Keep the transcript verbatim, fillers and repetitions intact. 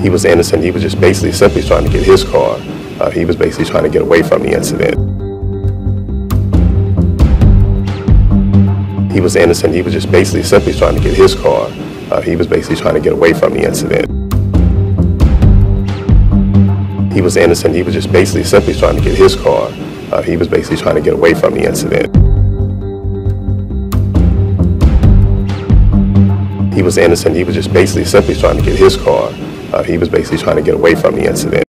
He was innocent. He was just basically simply trying to get his car. Uh, he was basically trying to get away from the incident. He was innocent. He was just basically simply trying to get his car. Uh, he was basically trying to get away from the incident. He was innocent. He was just basically simply trying to get his car. Uh, he was basically trying to get away from the incident. He was innocent. He was just basically simply trying to get his car. Uh, he was basically trying to get away from the incident.